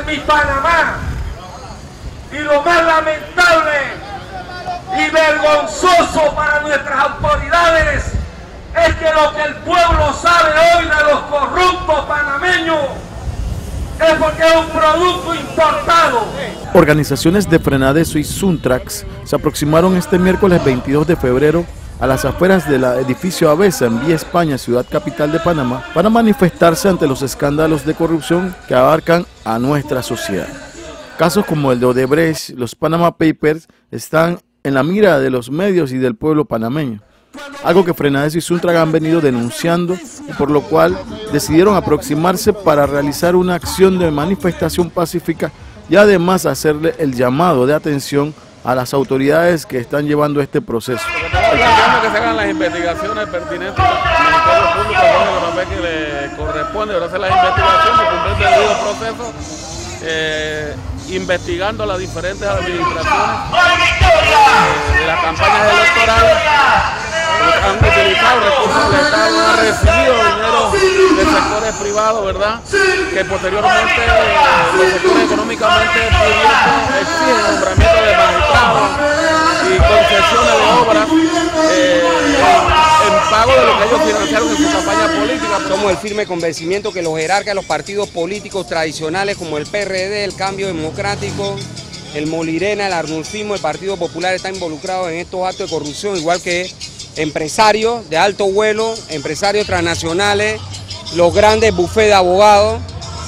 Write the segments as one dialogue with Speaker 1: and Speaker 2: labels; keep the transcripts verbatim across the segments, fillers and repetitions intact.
Speaker 1: mi Panamá. Y lo más lamentable y vergonzoso para nuestras autoridades es que lo que el pueblo sabe hoy de los corruptos panameños es porque es un producto importado.
Speaker 2: Organizaciones de Frenadeso y Suntrax se aproximaron este miércoles veintidós de febrero a las afueras del edificio Avesa en Vía España, ciudad capital de Panamá, para manifestarse ante los escándalos de corrupción que abarcan a nuestra sociedad. Casos como el de Odebrecht, los Panama Papers, están en la mira de los medios y del pueblo panameño, algo que Frenadeso y Suntrax han venido denunciando y por lo cual decidieron aproximarse para realizar una acción de manifestación pacífica y además hacerle el llamado de atención a las autoridades que están llevando este proceso.
Speaker 3: Estamos que se hagan las investigaciones pertinentes al Ministerio Público, que nos ve que le corresponde hacer las investigaciones y cumplir el debido proceso, eh, investigando las diferentes administraciones eh, de las campañas electorales. Han utilizado recursos del Estado, han recibido dinero de sectores privados, ¿verdad? Que posteriormente los sectores económicamente pudientes exigen nombramiento de magistrados y concesiones de obras eh, en, en pago de lo que ellos financiaron en su campaña política.
Speaker 4: Somos el firme convencimiento que los jerarcas de los partidos políticos tradicionales como el P R D, el Cambio Democrático, el Molirena, el Arnulfismo, el Partido Popular están involucrados en estos actos de corrupción, igual que empresarios de alto vuelo, empresarios transnacionales, los grandes bufetes de abogados,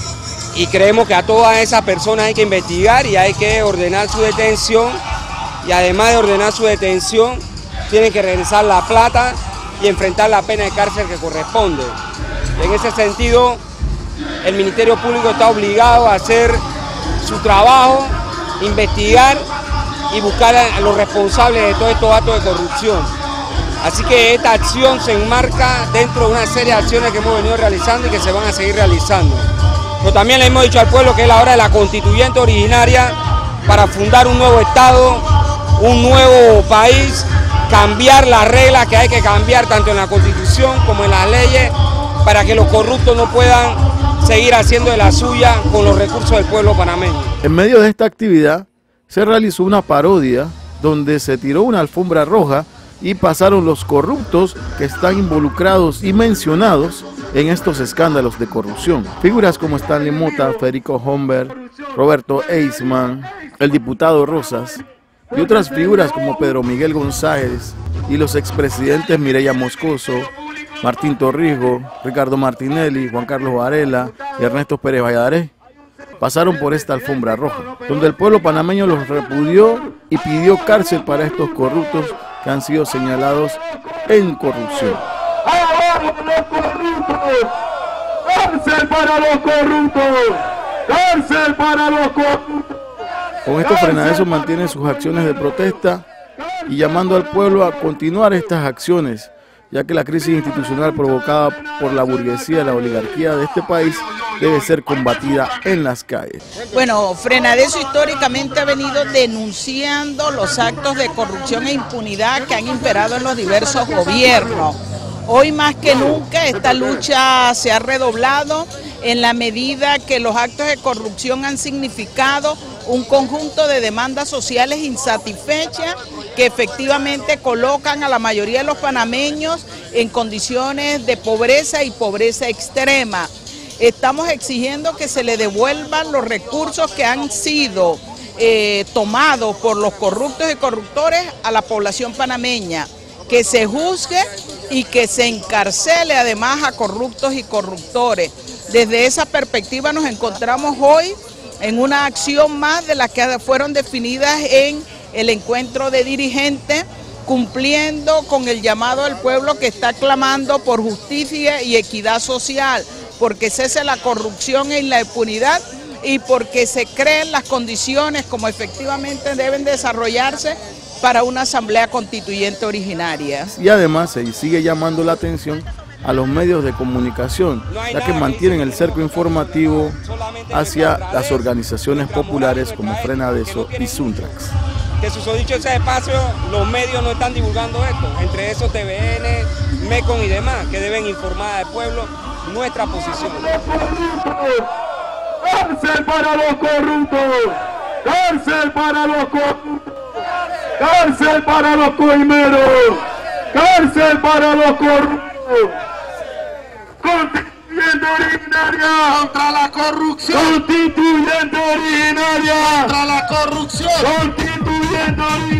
Speaker 4: y creemos que a todas esas personas hay que investigar y hay que ordenar su detención, y además de ordenar su detención, tienen que regresar la plata y enfrentar la pena de cárcel que corresponde. En ese sentido, el Ministerio Público está obligado a hacer su trabajo, investigar y buscar a los responsables de todos estos actos de corrupción. Así que esta acción se enmarca dentro de una serie de acciones que hemos venido realizando y que se van a seguir realizando. Pero también le hemos dicho al pueblo que es la hora de la constituyente originaria para fundar un nuevo Estado, un nuevo país, cambiar las reglas que hay que cambiar tanto en la Constitución como en las leyes para que los corruptos no puedan seguir haciendo de la suya con los recursos del pueblo panameño.
Speaker 2: En medio de esta actividad se realizó una parodia donde se tiró una alfombra roja y pasaron los corruptos que están involucrados y mencionados en estos escándalos de corrupción. Figuras como Stanley Mota, Federico Humbert, Roberto Eisman, el diputado Rosas y otras figuras como Pedro Miguel González y los expresidentes Mireya Moscoso, Martín Torrijos, Ricardo Martinelli, Juan Carlos Varela y Ernesto Pérez Valladares pasaron por esta alfombra roja, donde el pueblo panameño los repudió y pidió cárcel para estos corruptos que han sido señalados en corrupción.
Speaker 1: ¡Cárcel para los corruptos! ¡Cárcel para los corruptos!
Speaker 2: Con esto Frenadeso mantiene sus acciones de protesta y llamando al pueblo a continuar estas acciones, ya que la crisis institucional provocada por la burguesía y la oligarquía de este país debe ser combatida en las calles.
Speaker 5: Bueno, Frenadeso históricamente ha venido denunciando los actos de corrupción e impunidad que han imperado en los diversos gobiernos. Hoy más que nunca esta lucha se ha redoblado en la medida que los actos de corrupción han significado un conjunto de demandas sociales insatisfechas que efectivamente colocan a la mayoría de los panameños en condiciones de pobreza y pobreza extrema. Estamos exigiendo que se le devuelvan los recursos que han sido eh, tomados por los corruptos y corruptores a la población panameña, que se juzgue y que se encarcele además a corruptos y corruptores. Desde esa perspectiva nos encontramos hoy en una acción más de las que fueron definidas en el encuentro de dirigentes, cumpliendo con el llamado del pueblo que está clamando por justicia y equidad social, porque cese la corrupción y la impunidad y porque se creen las condiciones como efectivamente deben desarrollarse para una asamblea constituyente originaria.
Speaker 2: Y además se sigue llamando la atención a los medios de comunicación, ya que mantienen el cerco informativo hacia las organizaciones populares como Frenadeso y Suntrax.
Speaker 4: Que susodicho ese espacio, los medios no están divulgando esto, entre esos T V N, MECON y demás, que deben informar al pueblo nuestra posición.
Speaker 1: Cárcel para los corruptos. Cárcel para los corruptos. Cárcel para los coimeros. Cárcel para los corruptos. Constituyente originaria contra la corrupción. Constituyente originaria contra la corrupción. Constituyente originaria.